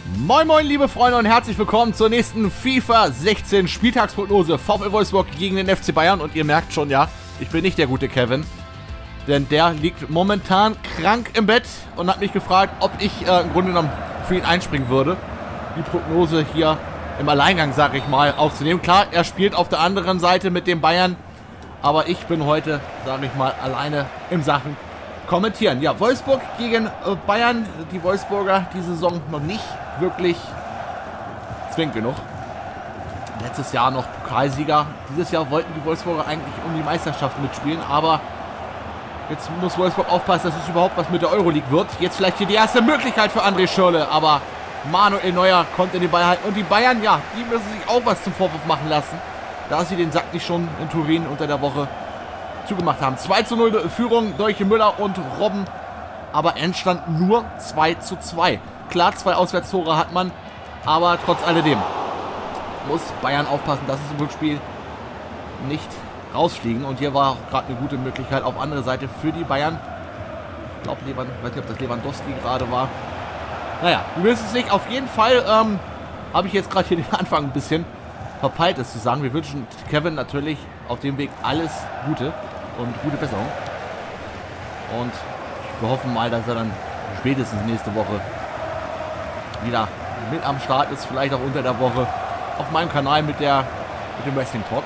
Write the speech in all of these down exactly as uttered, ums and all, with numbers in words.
Moin moin liebe Freunde und herzlich willkommen zur nächsten FIFA sechzehn Spieltagsprognose. VfL Wolfsburg gegen den F C Bayern und ihr merkt schon, ja, ich bin nicht der gute Kevin. Denn der liegt momentan krank im Bett und hat mich gefragt, ob ich äh, im Grunde genommen für ihn einspringen würde. Die Prognose hier im Alleingang, sag ich mal, aufzunehmen. Klar, er spielt auf der anderen Seite mit den Bayern, aber ich bin heute, sag ich mal, alleine im Sachen kommentieren. Ja, Wolfsburg gegen äh, Bayern. Die Wolfsburger die Saison noch nicht wirklich zwingend genug. Letztes Jahr noch Pokalsieger. Dieses Jahr wollten die Wolfsburger eigentlich um die Meisterschaft mitspielen, aber jetzt muss Wolfsburg aufpassen, dass es überhaupt was mit der Euroleague wird. Jetzt vielleicht hier die erste Möglichkeit für André Schürrle, aber Manuel Neuer konnte den Ball halten. Und die Bayern, ja, die müssen sich auch was zum Vorwurf machen lassen, da sie den Sack nicht schon in Turin unter der Woche zugemacht haben. zwei zu null Führung durch Müller und Robben, aber Endstand nur zwei zu zwei. Klar, zwei Auswärtstore hat man, aber trotz alledem muss Bayern aufpassen, dass es im Rückspiel nicht rausfliegen. Und hier war auch gerade eine gute Möglichkeit auf andere Seite für die Bayern. Ich glaube, ich weiß nicht, ob das Lewandowski gerade war. Naja, du willst es nicht. Auf jeden Fall ähm, habe ich jetzt gerade hier den Anfang ein bisschen verpeilt, es zu sagen. Wir wünschen Kevin natürlich auf dem Weg alles Gute und gute Besserung. Und wir hoffen mal, dass er dann spätestens nächste Woche wieder mit am Start ist. Vielleicht auch unter der Woche auf meinem Kanal mit, der, mit dem Wrestling Talk.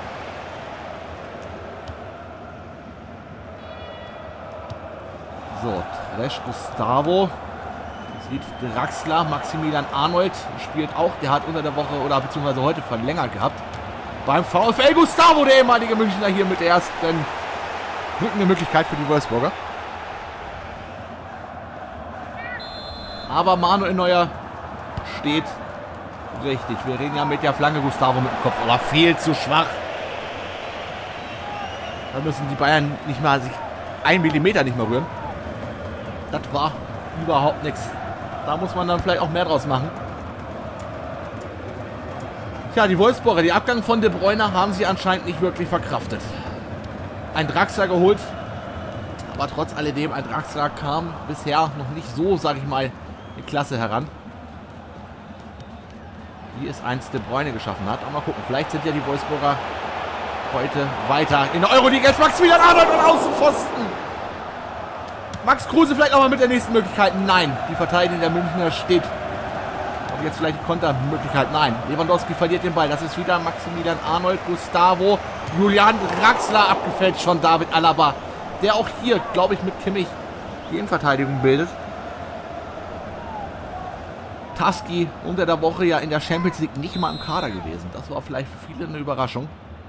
So, Tresch Gustavo. Sieht Draxler, Maximilian Arnold spielt auch. Der hat unter der Woche oder beziehungsweise heute verlängert gehabt. Beim VfL Gustavo, der ehemalige Münchner, hier mit der ersten drückende Möglichkeit für die Wolfsburger. Aber Manuel Neuer steht richtig. Wir reden ja mit der Flanke, Gustavo mit dem Kopf, aber viel zu schwach. Da müssen die Bayern nicht mal sich einen Millimeter nicht mehr rühren. Das war überhaupt nichts. Da muss man dann vielleicht auch mehr draus machen. Tja, die Wolfsburger, die Abgang von De Bruyne haben sie anscheinend nicht wirklich verkraftet. Ein Draxler geholt, aber trotz alledem, ein Draxler kam bisher noch nicht so, sag ich mal, in Klasse heran, wie es einst De Bruyne geschaffen hat. Aber mal gucken, vielleicht sind ja die Wolfsburger heute weiter in der Euroleague. Jetzt Maximilian Arnold und Außenpfosten. Max Kruse vielleicht auch mal mit der nächsten Möglichkeit. Nein, die Verteidigung der Münchner steht. Und jetzt vielleicht die Kontermöglichkeit. Nein, Lewandowski verliert den Ball. Das ist wieder Maximilian Arnold, Gustavo, Julian Draxler, abgefällt schon David Alaba, der auch hier, glaube ich, mit Kimmich die Innenverteidigung bildet. Taski unter der Woche ja in der Champions League nicht mal im Kader gewesen. Das war vielleicht für viele eine Überraschung.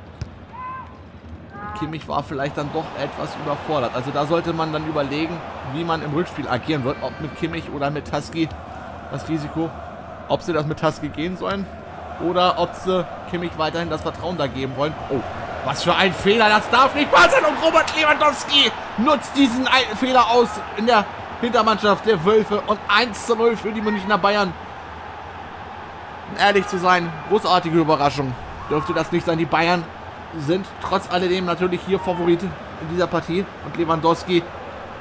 Kimmich war vielleicht dann doch etwas überfordert. Also da sollte man dann überlegen, wie man im Rückspiel agieren wird. Ob mit Kimmich oder mit Taski das Risiko. Ob sie das mit Taski gehen sollen. Oder ob sie Kimmich weiterhin das Vertrauen da geben wollen. Oh, was für ein Fehler. Das darf nicht wahr sein. Und Robert Lewandowski nutzt diesen Fehler aus in der Hintermannschaft der Wölfe. Und eins zu null für die Münchner Bayern. Um ehrlich zu sein, großartige Überraschung. Dürfte das nicht sein. Die Bayern sind trotz alledem natürlich hier Favorit in dieser Partie. Und Lewandowski, ich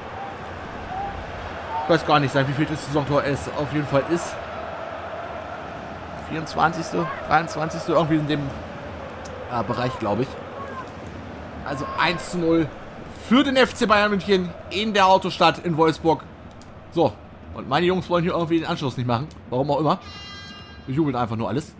weiß gar nicht sein, wie viel das Saisontor es auf jeden Fall ist. vierundzwanzigste dreiundzwanzigste irgendwie in dem äh, Bereich, glaube ich. Also eins zu null für den F C Bayern München in der Autostadt in Wolfsburg. So, und meine Jungs wollen hier irgendwie den Anschluss nicht machen. Warum auch immer. Wir jubeln einfach nur alles.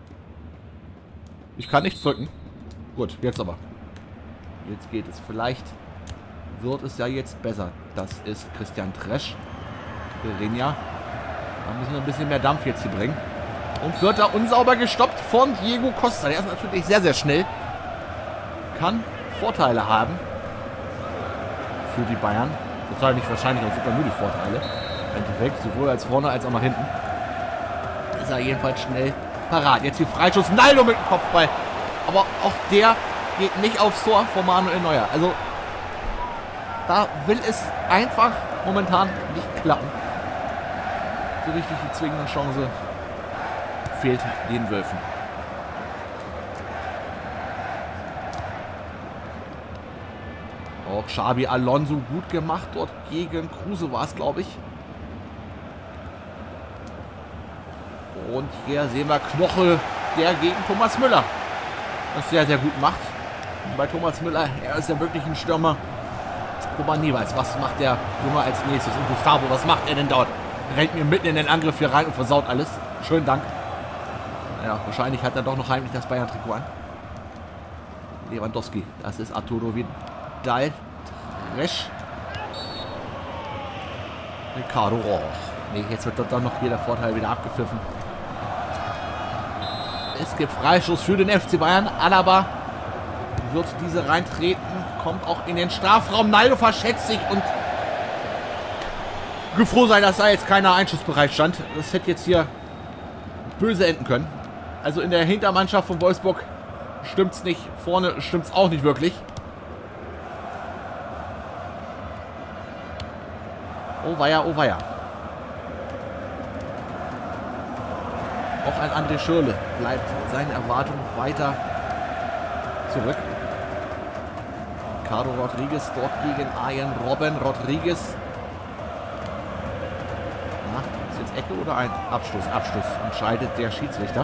Ich kann nichts drücken. Gut, jetzt aber. Jetzt geht es. Vielleicht wird es ja jetzt besser. Das ist Christian Tresch. Guerrera. Da müssen wir ein bisschen mehr Dampf jetzt hier bringen. Und wird da unsauber gestoppt von Diego Costa. Der ist natürlich sehr, sehr schnell. Kann Vorteile haben. Für die Bayern. Total nicht wahrscheinlich, aber sogar nur die Vorteile. Im Endeffekt. Sowohl als vorne als auch nach hinten. Ist er jedenfalls schnell parat. Jetzt die Freischuss. Naldo mit dem Kopfball. Aber auch der geht nicht aufs Tor von Manuel Neuer. Also da will es einfach momentan nicht klappen. So richtig die zwingende Chance fehlt den Wölfen. Auch Xabi Alonso gut gemacht dort gegen Kruse war es, glaube ich. Und hier sehen wir Knoche, der gegen Thomas Müller das sehr, sehr gut macht. Und bei Thomas Müller, er ist ja wirklich ein Stürmer, wo man nie weiß, was macht der Junge als nächstes. Und Gustavo, was macht er denn dort? Rennt mir mitten in den Angriff hier rein und versaut alles. Schönen Dank. Ja, wahrscheinlich hat er doch noch heimlich das Bayern-Trikot an. Lewandowski, das ist Arturo Vidal. Resch. Ricardo. Oh, nee, jetzt wird dann noch hier der Vorteil wieder abgepfiffen. Es gibt Freistoß für den F C Bayern. Alaba wird diese reintreten. Kommt auch in den Strafraum. Naldo verschätzt sich und froh sein, dass da jetzt keiner einschussbereit stand. Das hätte jetzt hier böse enden können. Also in der Hintermannschaft von Wolfsburg stimmt's nicht. Vorne stimmt's auch nicht wirklich. Oh weia, oh weia. Auch ein André Schürrle bleibt seinen Erwartungen weiter zurück. Ricardo Rodriguez dort gegen Arjen Robben. Rodriguez. Na, ist jetzt Ecke oder ein Abschluss? Abschluss entscheidet der Schiedsrichter.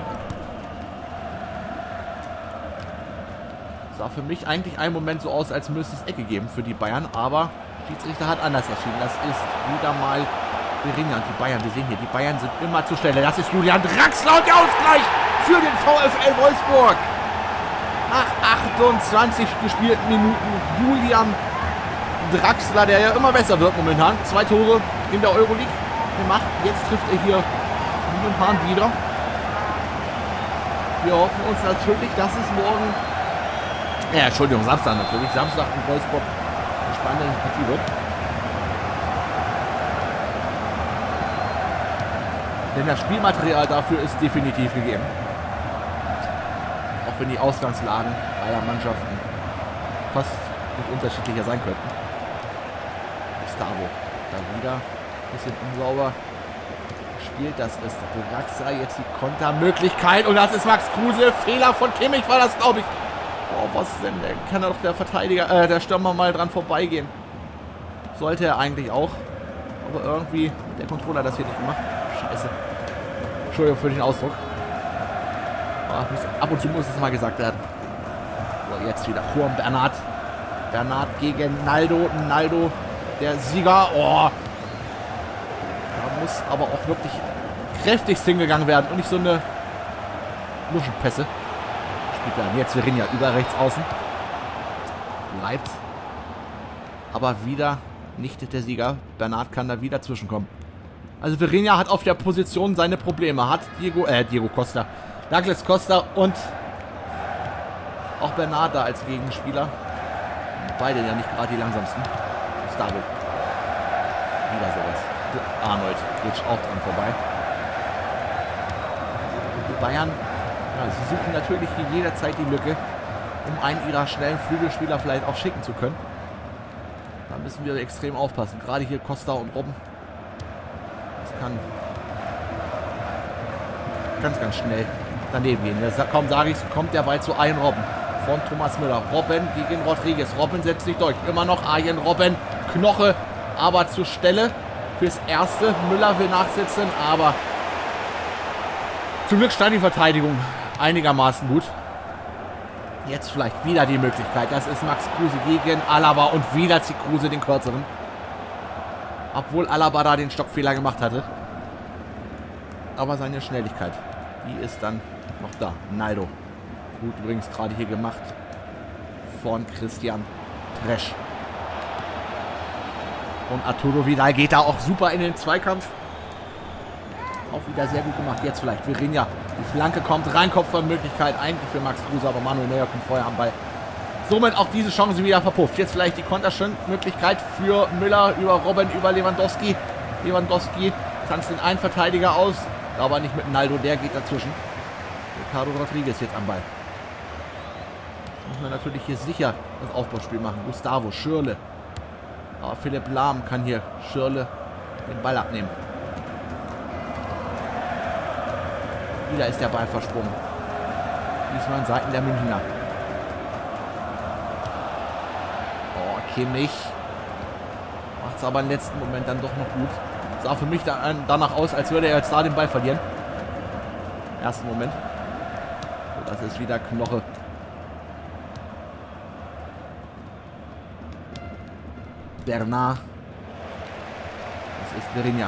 Sah für mich eigentlich einen Moment so aus, als müsste es Ecke geben für die Bayern, aber der Schiedsrichter hat anders entschieden. Das ist wieder mal Virinha und die Bayern. Wir sehen hier, die Bayern sind immer zur Stelle. Das ist Julian Draxler und der Ausgleich für den VfL Wolfsburg. Nach achtundzwanzig gespielten Minuten Julian Draxler, der ja immer besser wird momentan. Zwei Tore in der Euroleague gemacht. Jetzt trifft er hier momentan wieder. Wir hoffen uns natürlich, dass es morgen, ja, Entschuldigung, Samstag natürlich, Samstag in Wolfsburg eine spannende Partie wird. Denn das Spielmaterial dafür ist definitiv gegeben. Auch wenn die Ausgangslagen beider Mannschaften fast nicht unterschiedlicher sein könnten. Gustavo, da wieder ein bisschen unsauber gespielt. Das ist Draxler, jetzt die Kontermöglichkeit. Und das ist Max Kruse. Fehler von Kimmich war das, glaube ich. Oh, was denn? Da kann doch der Verteidiger, äh, der Stürmer mal dran vorbeigehen. Sollte er eigentlich auch. Aber irgendwie hat der Controller das hier nicht gemacht. Scheiße. Entschuldigung für den Ausdruck. Aber ab und zu muss es mal gesagt werden. So, jetzt wieder Juan Bernat. Bernat gegen Naldo. Naldo, der Sieger. Oh. Da muss aber auch wirklich kräftigst hingegangen werden und nicht so eine Luschenpässe. Spielt werden. Jetzt Virinha über rechts außen. Bleibt. Aber wieder nicht der Sieger. Bernat kann da wieder zwischenkommen. Also Virinha hat auf der Position seine Probleme. Hat Diego, äh, Diego Costa. Douglas Costa und auch Bernat da als Gegenspieler. Beide ja nicht gerade die langsamsten. Gustavo. Wieder sowas. Arnold geht auch dran vorbei. Die Bayern, ja, sie suchen natürlich hier jederzeit die Lücke, um einen ihrer schnellen Flügelspieler vielleicht auch schicken zu können. Da müssen wir extrem aufpassen. Gerade hier Costa und Robben. Das kann ganz, ganz schnell daneben gehen. Das, kaum sage ich es, kommt der Ball zu Arjen Robben von Thomas Müller. Robben gegen Rodriguez. Robben setzt sich durch. Immer noch Arjen Robben. Knoche aber zur Stelle fürs Erste. Müller will nachsitzen, aber zum Glück stand die Verteidigung einigermaßen gut. Jetzt vielleicht wieder die Möglichkeit. Das ist Max Kruse gegen Alaba und wieder zieht Kruse den kürzeren. Obwohl Alaba da den Stockfehler gemacht hatte. Aber seine Schnelligkeit, die ist dann noch da. Naldo. Gut übrigens gerade hier gemacht von Christian Tresch. Und Arturo Vidal geht da auch super in den Zweikampf. Auch wieder sehr gut gemacht. Jetzt vielleicht Virinha. Die Flanke kommt rein, Kopfballmöglichkeit eigentlich für Max Kruse, aber Manuel Neuer kommt vorher am Ball. Somit auch diese Chance wieder verpufft. Jetzt vielleicht die Kontermöglichkeit für Müller über Robben, über Lewandowski. Lewandowski tanzt den einen Verteidiger aus, aber nicht mit Naldo, der geht dazwischen. Ricardo Rodriguez jetzt am Ball. Jetzt muss man natürlich hier sicher das Aufbauspiel machen. Gustavo, Schürrle. Aber Philipp Lahm kann hier Schürrle den Ball abnehmen. Wieder ist der Ball versprungen. Diesmal an Seiten der Münchner. Oh, Kimmich. Macht es aber im letzten Moment dann doch noch gut. Sah für mich da, danach aus, als würde er jetzt da den Ball verlieren. ersten Moment. So, das ist wieder Knoche. Bernard. Das ist Virinha.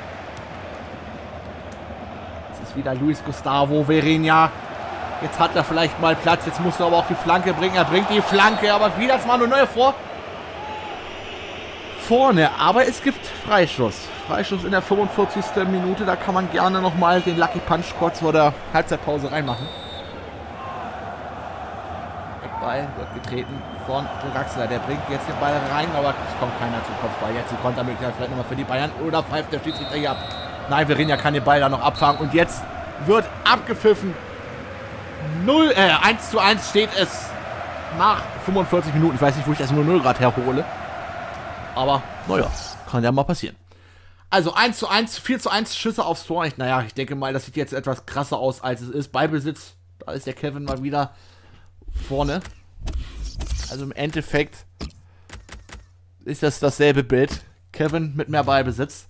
Das ist wieder Luis Gustavo Virinha. Jetzt hat er vielleicht mal Platz. Jetzt muss er aber auch die Flanke bringen. Er bringt die Flanke, aber wieder das Manuel vor. Vorne. Aber es gibt Freischuss. Freischuss in der fünfundvierzigsten Minute. Da kann man gerne nochmal den Lucky Punch kurz vor der Halbzeitpause reinmachen. Der Ball wird getreten von Draxler. Der bringt jetzt den Ball rein, aber es kommt keiner zum Kopfball. Jetzt die Kontermöglichkeit vielleicht nochmal für die Bayern. Oder pfeift der Schiedsrichter hier ab. Nein, Virinha kann den Ball da noch abfangen. Und jetzt wird abgepfiffen. null, äh, eins zu eins steht es nach fünfundvierzig Minuten. Ich weiß nicht, wo ich das null null gerade herhole. Aber, naja, kann ja mal passieren. Also eins zu eins, vier zu eins Schüsse aufs Tor. Ich, naja, ich denke mal, das sieht jetzt etwas krasser aus, als es ist. Ballbesitz, da ist der Kevin mal wieder vorne. Also im Endeffekt ist das dasselbe Bild. Kevin mit mehr Ballbesitz.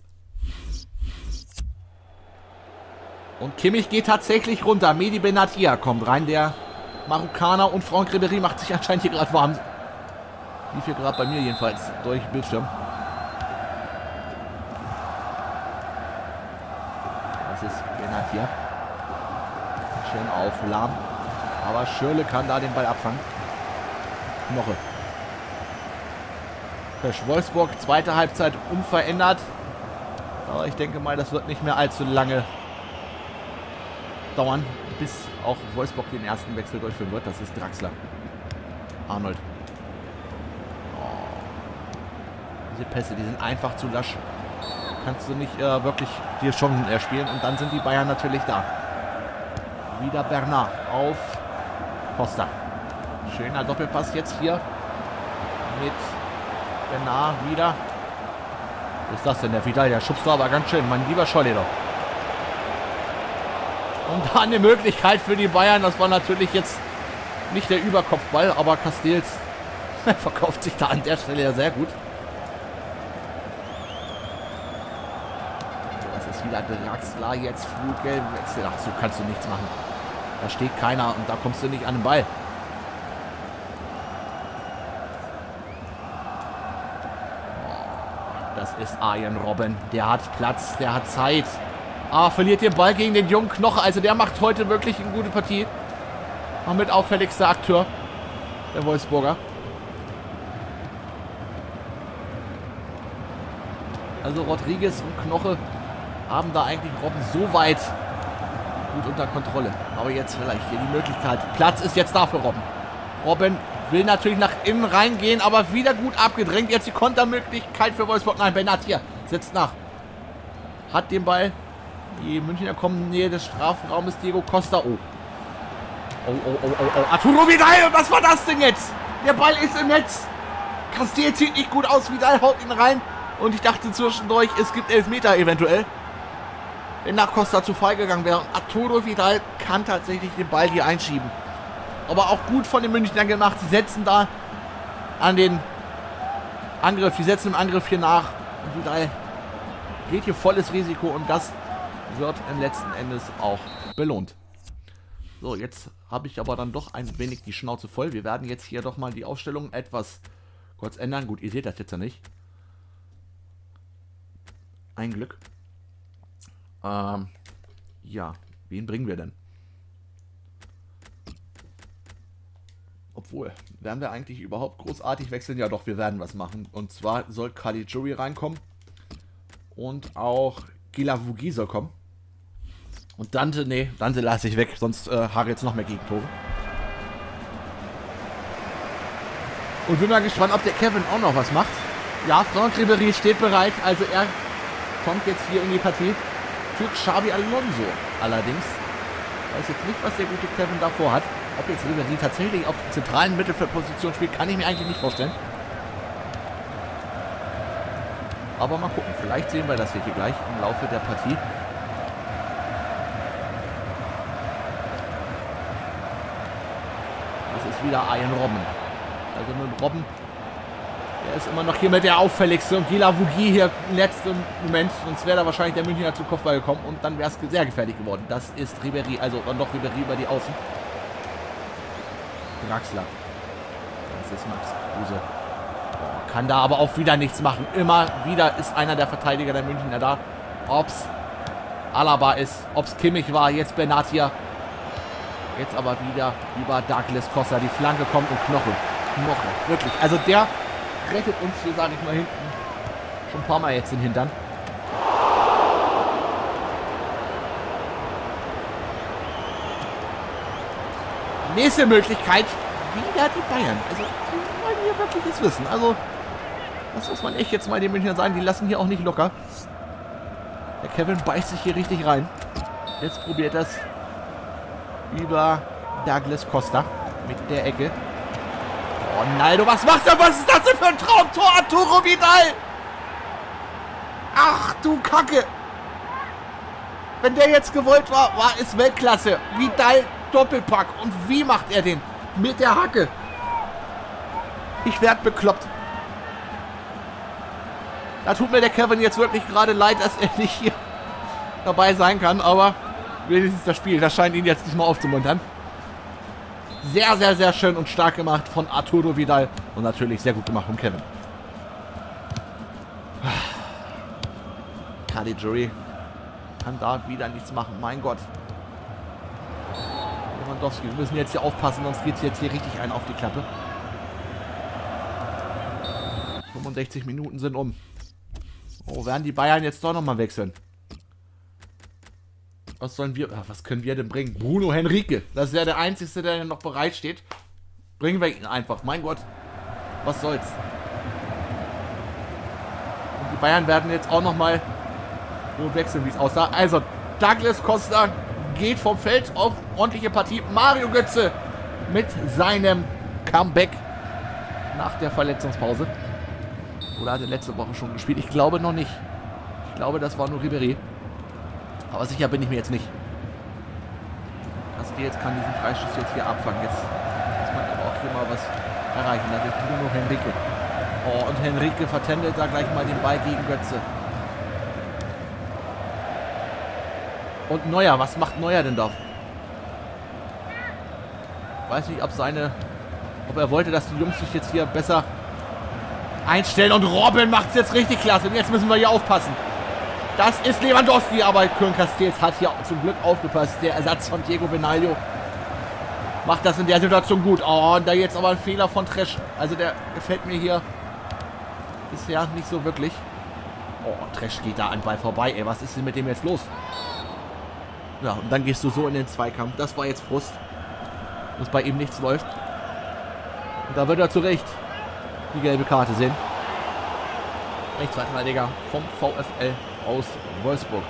Und Kimmich geht tatsächlich runter. Mehdi Benatia kommt rein, der Marokkaner. Und Franck Ribéry macht sich anscheinend hier gerade warm. Lief hier gerade bei mir jedenfalls durch den Bildschirm. Das ist Benatia. Schön auf Lahm. Aber Schürrle kann da den Ball abfangen. Knoche. Für Wolfsburg, zweite Halbzeit unverändert. Aber ich denke mal, das wird nicht mehr allzu lange dauern, bis auch Wolfsburg den ersten Wechsel durchführen wird. Das ist Draxler. Arnold. Oh. Diese Pässe, die sind einfach zu lasch. Kannst du nicht äh, wirklich dir Chancen erspielen. Und dann sind die Bayern natürlich da. Wieder Bernard auf Costa. Schöner Doppelpass jetzt hier mit Bernard wieder. Was ist das denn, der Vidal? Der schubst da aber ganz schön. Mein lieber Scholli doch. Und da eine Möglichkeit für die Bayern. Das war natürlich jetzt nicht der Überkopfball, aber Castells verkauft sich da an der Stelle ja sehr gut. Das ist wieder Draxler, jetzt Flutgelb Wechsel. Ach, so kannst du nichts machen. Da steht keiner und da kommst du nicht an den Ball. Das ist Arjen Robben. Der hat Platz, der hat Zeit. Ah, verliert den Ball gegen den jungen Knoche. Also der macht heute wirklich eine gute Partie. Auch mit auffälligster Akteur. Der Wolfsburger. Also Rodriguez und Knoche haben da eigentlich Robben so weit gut unter Kontrolle. Aber jetzt vielleicht hier die Möglichkeit. Platz ist jetzt da für Robben. Robben will natürlich nach innen reingehen, aber wieder gut abgedrängt. Jetzt die Kontermöglichkeit für Wolfsburg. Nein, Benatia setzt nach. Hat den Ball. Die Münchner kommen in Nähe des Strafraumes. Diego Costa. Oh. Oh, oh, oh, oh, oh. Arturo Vidal. Was war das denn jetzt? Der Ball ist im Netz. Castell sieht nicht gut aus. Vidal haut ihn rein. Und ich dachte zwischendurch, es gibt Elfmeter eventuell. Wenn nach Costa zu Fall gegangen wäre. Arturo Vidal kann tatsächlich den Ball hier einschieben. Aber auch gut von den Münchnern gemacht. Sie setzen da an den Angriff. Sie setzen im Angriff hier nach. Und Vidal geht hier volles Risiko. Und das wird im letzten Endes auch belohnt. So, jetzt habe ich aber dann doch ein wenig die Schnauze voll. Wir werden jetzt hier doch mal die Aufstellung etwas kurz ändern. Gut, ihr seht das jetzt ja nicht. Ein Glück. Ähm, ja, wen bringen wir denn? Obwohl, werden wir eigentlich überhaupt großartig wechseln? Ja doch, wir werden was machen. Und zwar soll Caligiuri reinkommen. Und auch Guilavogui soll kommen. Und Dante, nee, Dante lasse ich weg, sonst äh, habe ich jetzt noch mehr Gegentore. Und bin mal gespannt, ob der Kevin auch noch was macht. Ja, Franck Ribéry steht bereit, also er kommt jetzt hier in die Partie für Xabi Alonso. Allerdings weiß jetzt nicht, was der gute Kevin davor hat. Ob jetzt Ribéry tatsächlich auf zentralen Mittelfeldposition spielt, kann ich mir eigentlich nicht vorstellen. Aber mal gucken, vielleicht sehen wir das hier gleich im Laufe der Partie. Das ist wieder Arjen Robben. Also mit Robben, Er ist immer noch hier mit der auffälligste und Gila Vugi hier im letzten Moment. Sonst wäre da wahrscheinlich der Münchner zu Kopfball gekommen und dann wäre es sehr gefährlich geworden. Das ist Ribéry, also noch Ribéry über die Außen. Draxler. Das ist Max Kruse. Oh, kann da aber auch wieder nichts machen. Immer wieder ist einer der Verteidiger der Münchner da. Ob's Alaba ist, ob's Kimmich war, jetzt Benatia. Jetzt aber wieder über Douglas Costa. Die Flanke kommt und Knoche. Knoche, wirklich. Also der rettet uns hier, sage ich mal, hinten schon ein paar Mal jetzt den Hintern. Nächste Möglichkeit, wieder die Bayern. Also, die wollen hier wirklich jetzt wissen. Also, das muss man echt jetzt mal den Münchnern sagen. Die lassen hier auch nicht locker. Der Kevin beißt sich hier richtig rein. Jetzt probiert das über Douglas Costa mit der Ecke. Oh, Naldo, was macht er? Was ist das denn für ein Traumtor? Arturo Vidal! Ach, du Kacke! Wenn der jetzt gewollt war, war es Weltklasse. Vidal Doppelpack. Und wie macht er den? Mit der Hacke. Ich werde bekloppt. Da tut mir der Kevin jetzt wirklich gerade leid, dass er nicht hier dabei sein kann. Aber wenigstens das Spiel, das scheint ihn jetzt nicht mal aufzumuntern. Sehr, sehr, sehr schön und stark gemacht von Arturo Vidal. Und natürlich sehr gut gemacht von Kevin. Caligiuri kann da wieder nichts machen. Mein Gott. Lewandowski, wir müssen jetzt hier aufpassen, sonst geht es jetzt hier richtig ein auf die Klappe. fünfundsechzig Minuten sind um. Oh, werden die Bayern jetzt doch nochmal wechseln? Was sollen wir, was können wir denn bringen? Bruno Henrique, das ist ja der Einzige, der noch bereit steht. Bringen wir ihn einfach, mein Gott. Was soll's. Und die Bayern werden jetzt auch nochmal so wechseln, wie es aussah. Also, Douglas Costa geht vom Feld auf ordentliche Partie. Mario Götze mit seinem Comeback nach der Verletzungspause. Oder hat er letzte Woche schon gespielt? Ich glaube noch nicht. Ich glaube, das war nur Ribéry. Aber sicher bin ich mir jetzt nicht. Castells kann diesen Freistoß jetzt hier abfangen. Jetzt muss man aber auch hier mal was erreichen. Das ist Bruno Henrique. Oh, und Henrique vertändelt da gleich mal den Ball gegen Götze. Und Neuer, was macht Neuer denn da? Weiß nicht, ob seine... Ob er wollte, dass die Jungs sich jetzt hier besser einstellen. Und Robin macht es jetzt richtig klasse. Und jetzt müssen wir hier aufpassen. Das ist Lewandowski, aber Köln Castells hat hier zum Glück aufgepasst. Der Ersatz von Diego Benaglio macht das in der Situation gut. Oh, und da jetzt aber ein Fehler von Tresch. Also der gefällt mir hier bisher nicht so wirklich. Oh, Tresch geht da an Ball vorbei. Ey, was ist denn mit dem jetzt los? Ja, und dann gehst du so in den Zweikampf. Das war jetzt Frust, dass bei ihm nichts läuft. Und da wird er zu Recht die gelbe Karte sehen. Rechtsverteidiger vom VfL aus Wolfsburg.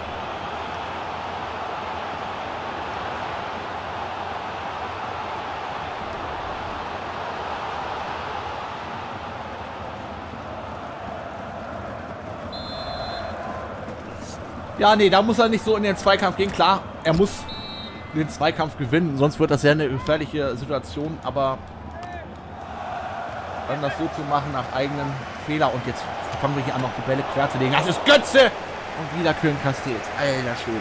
Ja, nee, da muss er nicht so in den Zweikampf gehen. Klar, er muss den Zweikampf gewinnen, sonst wird das ja eine gefährliche Situation. Aber dann das so zu machen nach eigenem Fehler. Und jetzt fangen wir hier an, noch die Bälle quer zu legen. Das ist Götze! Und wieder Köln Castells. Alter Schwede.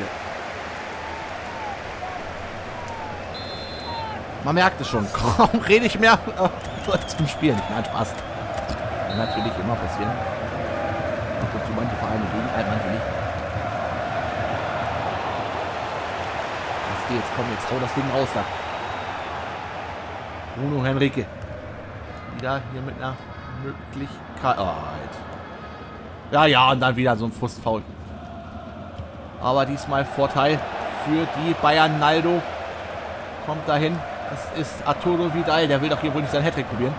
Man merkt es schon. Kaum rede ich mehr zum Spielen. Nein, Spaß. Kann natürlich immer passieren. Und so manche Vereine gegen einen, manche nicht. Jetzt komm, jetzt hau das Ding raus da. Bruno Henrique. Wieder hier mit einer Möglichkeit. Oh, ja, ja, und dann wieder so ein Frustfoul. Aber diesmal Vorteil für die Bayern. Naldo kommt dahin. Das ist Arturo Vidal. Der will doch hier wohl nicht sein Hattrick probieren.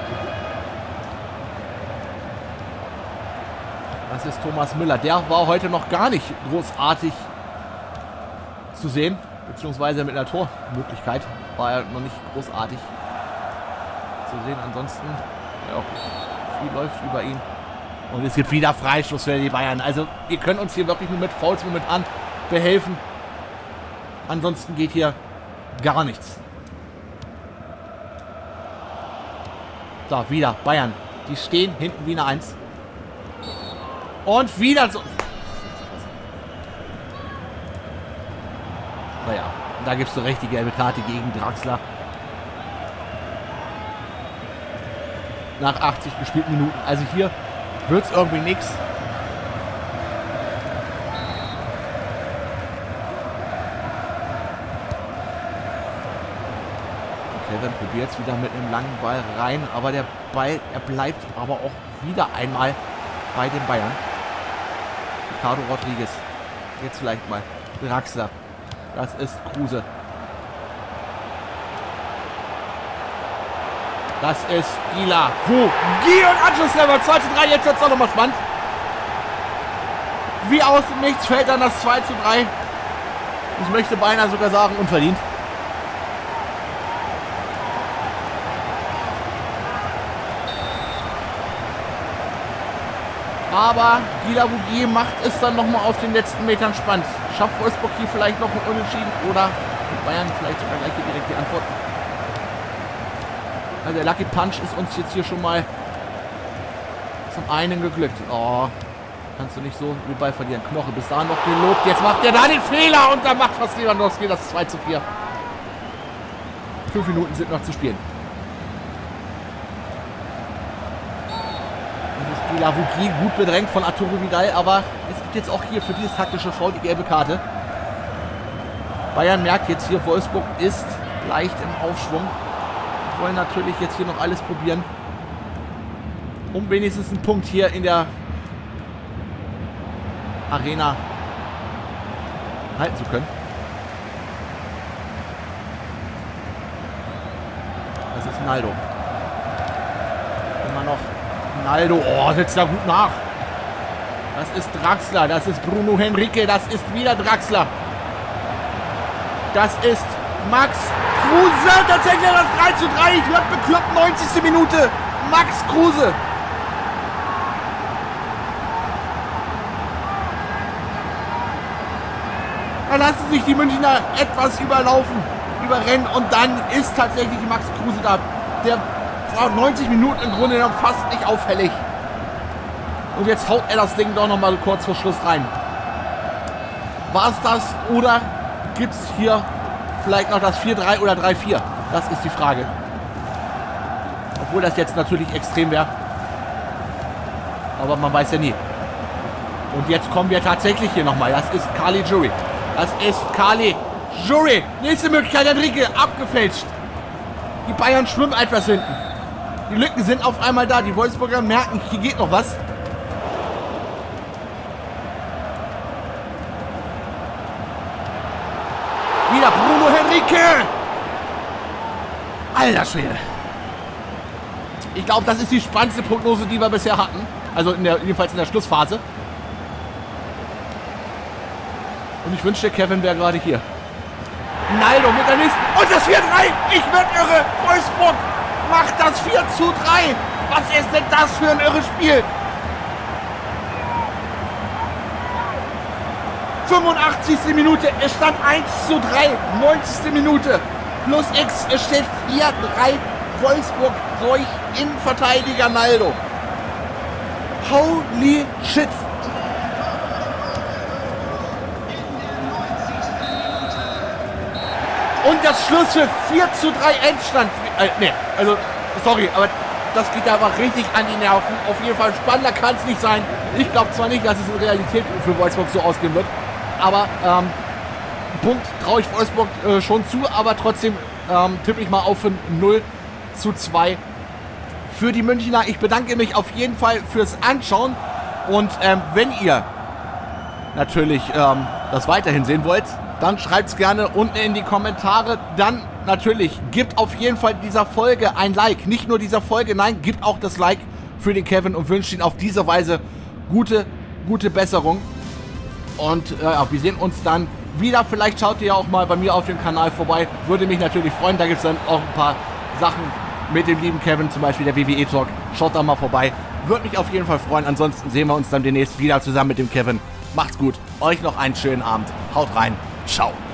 Das ist Thomas Müller. Der war heute noch gar nicht großartig zu sehen. Beziehungsweise mit einer Tormöglichkeit war er noch nicht großartig zu sehen. Ansonsten, ja, viel läuft über ihn. Und es gibt wieder Freistoß für die Bayern. Also, wir können uns hier wirklich nur mit Fouls momentan behelfen. Ansonsten geht hier gar nichts. So, wieder Bayern. Die stehen hinten wie eine Eins. Und wieder so. Naja, da gibst du recht, die gelbe Karte gegen Draxler. Nach achtzig gespielten Minuten. Also hier wird es irgendwie nichts. Kevin probiert es wieder mit einem langen Ball rein, aber der Ball, er bleibt aber auch wieder einmal bei den Bayern. Ricardo Rodriguez. Jetzt vielleicht mal. Draxler. Das ist Kruse. Das ist Gila. Wo? Gila und Anschlusstreffer. zwei zu drei. Jetzt wird es auch nochmal spannend. Wie aus dem Nichts fällt dann das zwei zu drei. Ich möchte beinahe sogar sagen, unverdient. Aber Gila Vogie macht es dann nochmal auf den letzten Metern spannend. Schafft Wolfsburg hier vielleicht noch ein Unentschieden oder Bayern vielleicht sogar gleich hier direkt die Antwort. Also der Lucky Punch ist uns jetzt hier schon mal zum einen geglückt. Oh, kannst du nicht so den Ball verlieren. Knoche bis dahin noch gelobt. Jetzt macht er da den Fehler und dann macht fast Lewandowski das zwei zu vier. Fünf Minuten sind noch zu spielen. Gila Vogie gut bedrängt von Arturo Vidal, aber es gibt jetzt auch hier für dieses taktische Foul die gelbe Karte. Bayern merkt jetzt hier, Wolfsburg ist leicht im Aufschwung. Wir wollen natürlich jetzt hier noch alles probieren, um wenigstens einen Punkt hier in der Arena halten zu können. Das ist Naldo. Immer noch Naldo, oh, setzt da gut nach. Das ist Draxler, das ist Bruno Henrique, das ist wieder Draxler. Das ist Max Kruse, tatsächlich das drei zu drei. Ich werde bekloppt, neunzigste Minute. Max Kruse. Da lassen sich die Münchner etwas überlaufen, überrennen und dann ist tatsächlich Max Kruse da. Der neunzig Minuten im Grunde genommen fast nicht auffällig. Und jetzt haut er das Ding doch noch mal kurz vor Schluss rein. War es das oder gibt es hier vielleicht noch das vier drei oder drei vier? Das ist die Frage. Obwohl das jetzt natürlich extrem wäre. Aber man weiß ja nie. Und jetzt kommen wir tatsächlich hier nochmal. Das ist Kali Jury. Das ist Kali Jury. Nächste Möglichkeit, Enrique, abgefälscht. Die Bayern schwimmen etwas hinten. Die Lücken sind auf einmal da. Die Wolfsburger merken, hier geht noch was. Wieder Bruno Henrique. Alter Schwede. Ich glaube, das ist die spannendste Prognose, die wir bisher hatten. Also in der, jedenfalls in der Schlussphase. Und ich wünschte, Kevin wäre gerade hier. Naldo mit der nächsten. Und das vier drei. Ich werde irre. Wolfsburg macht das vier zu drei. Was ist denn das für ein irres Spiel? fünfundachtzigste Minute. Es stand eins zu drei. neunzigste Minute. Plus X. Es steht vier drei. Wolfsburg durch Innenverteidiger Naldo. Holy shit. Und das Schluss für vier zu drei Endstand. Äh, ne, also, sorry, aber das geht aber richtig an die Nerven. Auf jeden Fall spannender kann es nicht sein. Ich glaube zwar nicht, dass es in Realität für Wolfsburg so ausgehen wird, aber ähm, Punkt traue ich Wolfsburg äh, schon zu, aber trotzdem ähm, tippe ich mal auf ein null zu zwei für die Münchner. Ich bedanke mich auf jeden Fall fürs Anschauen und ähm, wenn ihr natürlich ähm, das weiterhin sehen wollt, dann schreibt es gerne unten in die Kommentare. Dann natürlich, gebt auf jeden Fall dieser Folge ein Like. Nicht nur dieser Folge, nein, gebt auch das Like für den Kevin und wünscht ihn auf diese Weise gute, gute Besserung. Und äh, wir sehen uns dann wieder. Vielleicht schaut ihr ja auch mal bei mir auf dem Kanal vorbei. Würde mich natürlich freuen. Da gibt es dann auch ein paar Sachen mit dem lieben Kevin, zum Beispiel der W W E-Talk. Schaut da mal vorbei. Würde mich auf jeden Fall freuen. Ansonsten sehen wir uns dann demnächst wieder zusammen mit dem Kevin. Macht's gut. Euch noch einen schönen Abend. Haut rein. Ciao.